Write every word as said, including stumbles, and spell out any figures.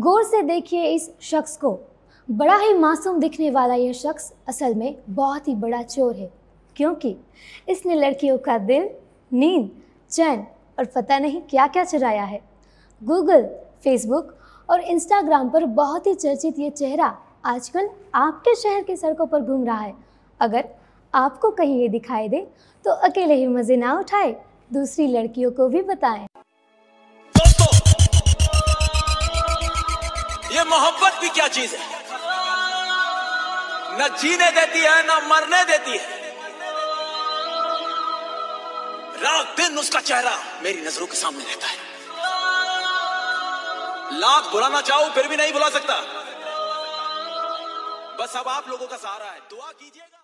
गौर से देखिए इस शख्स को। बड़ा ही मासूम दिखने वाला यह शख्स असल में बहुत ही बड़ा चोर है, क्योंकि इसने लड़कियों का दिल, नींद, चैन और पता नहीं क्या क्या चुराया है। गूगल, फेसबुक और इंस्टाग्राम पर बहुत ही चर्चित ये चेहरा आजकल आपके शहर की सड़कों पर घूम रहा है। अगर आपको कहीं ये दिखाई दे तो अकेले ही मजे ना उठाए, दूसरी लड़कियों को भी बताएं। दोस्तों, ये मोहब्बत भी क्या चीज है, न जीने देती है न मरने देती है। रात दिन उसका चेहरा मेरी नजरों के सामने रहता है। लाख बुलाना चाहूं फिर भी नहीं बुला सकता। बस अब आप लोगों का सहारा है, दुआ कीजिएगा।